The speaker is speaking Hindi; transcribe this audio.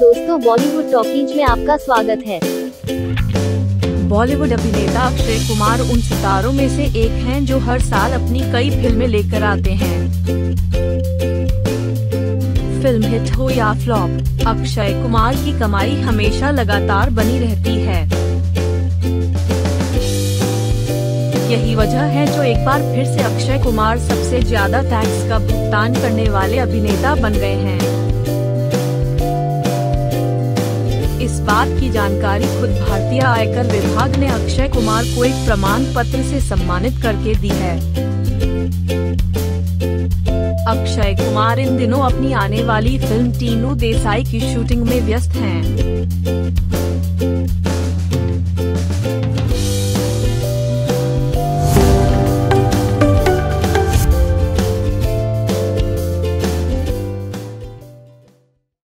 दोस्तों, बॉलीवुड टॉकीज में आपका स्वागत है। बॉलीवुड अभिनेता अक्षय कुमार उन सितारों में से एक हैं जो हर साल अपनी कई फिल्में लेकर आते हैं। फिल्म हिट हो या फ्लॉप, अक्षय कुमार की कमाई हमेशा लगातार बनी रहती है। यही वजह है जो एक बार फिर से अक्षय कुमार सबसे ज्यादा टैक्स का भुगतान करने वाले अभिनेता बन गए हैं। इस बात की जानकारी खुद भारतीय आयकर विभाग ने अक्षय कुमार को एक प्रमाण पत्र से सम्मानित करके दी है। अक्षय कुमार इन दिनों अपनी आने वाली फिल्म टीनू देसाई की शूटिंग में व्यस्त हैं।